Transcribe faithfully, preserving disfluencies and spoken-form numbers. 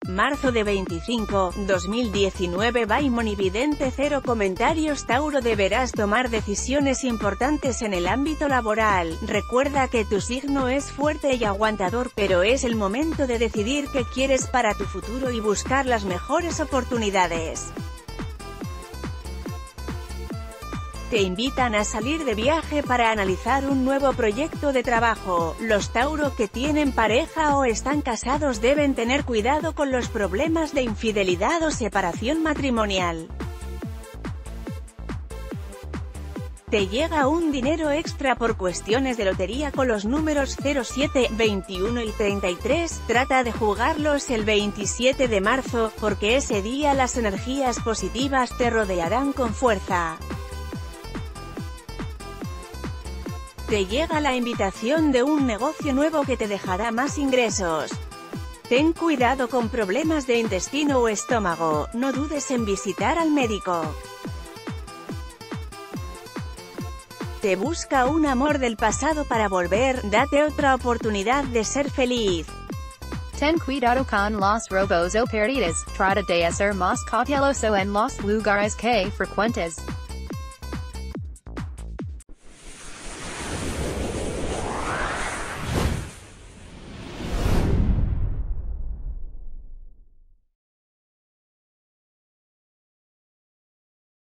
marzo de veinticinco, dos mil diecinueve. By Monividente. Cero comentarios. Tauro, deberás tomar decisiones importantes en el ámbito laboral. Recuerda que tu signo es fuerte y aguantador, pero es el momento de decidir qué quieres para tu futuro y buscar las mejores oportunidades. Te invitan a salir de viaje para analizar un nuevo proyecto de trabajo. Los Tauro que tienen pareja o están casados deben tener cuidado con los problemas de infidelidad o separación matrimonial. Te llega un dinero extra por cuestiones de lotería con los números cero, siete, veintiuno y treinta y tres. Trata de jugarlos el veintisiete de marzo, porque ese día las energías positivas te rodearán con fuerza. Te llega la invitación de un negocio nuevo que te dejará más ingresos. Ten cuidado con problemas de intestino o estómago, no dudes en visitar al médico. Te busca un amor del pasado para volver, date otra oportunidad de ser feliz. Ten cuidado con los robos o pérdidas, trata de hacer más cauteloso en los lugares que frecuentes.